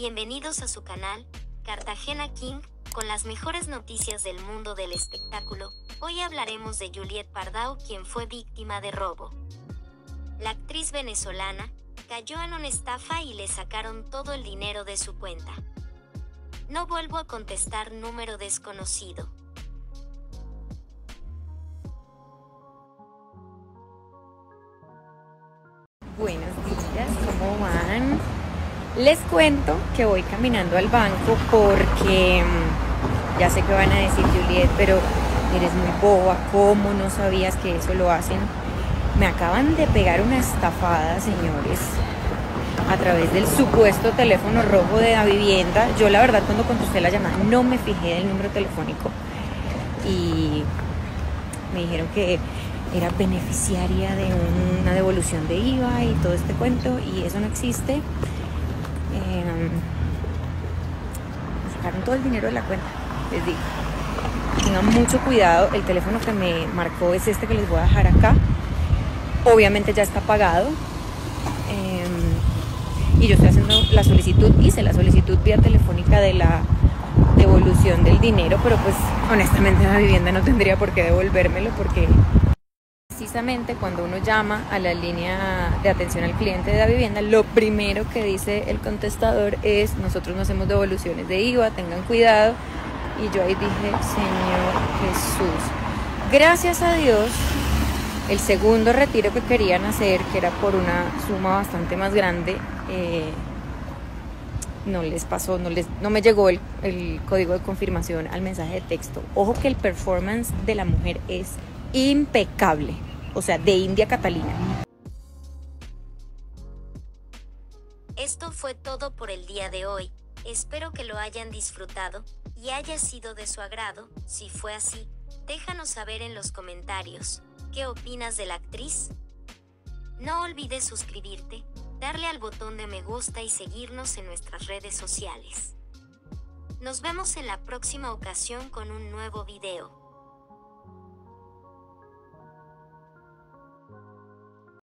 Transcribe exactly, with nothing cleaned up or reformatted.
Bienvenidos a su canal, Cartagena King, con las mejores noticias del mundo del espectáculo. Hoy hablaremos de Juliet Pardao, quien fue víctima de robo. La actriz venezolana cayó en una estafa y le sacaron todo el dinero de su cuenta. No vuelvo a contestar número desconocido. Buenos días, ¿cómo van? Les cuento que voy caminando al banco porque mm, ya sé que van a decir, Juliet, pero eres muy boba, ¿cómo no sabías que eso lo hacen? Me acaban de pegar una estafada, señores, a través del supuesto teléfono rojo de la vivienda. Yo la verdad cuando contesté la llamada no me fijé del número telefónico y me dijeron que era beneficiaria de una devolución de I V A y todo este cuento, y eso no existe. Eh, me sacaron todo el dinero de la cuenta, les digo. Tengan mucho cuidado, el teléfono que me marcó es este que les voy a dejar acá. Obviamente ya está pagado. Eh, y yo estoy haciendo la solicitud, hice la solicitud vía telefónica de la devolución del dinero, pero pues honestamente la vivienda no tendría por qué devolvérmelo, porque precisamente cuando uno llama a la línea de atención al cliente de la vivienda, lo primero que dice el contestador es: nosotros no hacemos devoluciones de I V A, tengan cuidado. Y yo ahí dije, Señor Jesús, gracias a Dios, el segundo retiro que querían hacer, que era por una suma bastante más grande, eh, no les pasó, no, les, no me llegó el, el código de confirmación al mensaje de texto. Ojo que el performance de la mujer es impecable, o sea, de India Catalina. Esto fue todo por el día de hoy. Espero que lo hayan disfrutado y haya sido de su agrado. Si fue así, déjanos saber en los comentarios qué opinas de la actriz. No olvides suscribirte, darle al botón de me gusta y seguirnos en nuestras redes sociales. Nos vemos en la próxima ocasión con un nuevo video.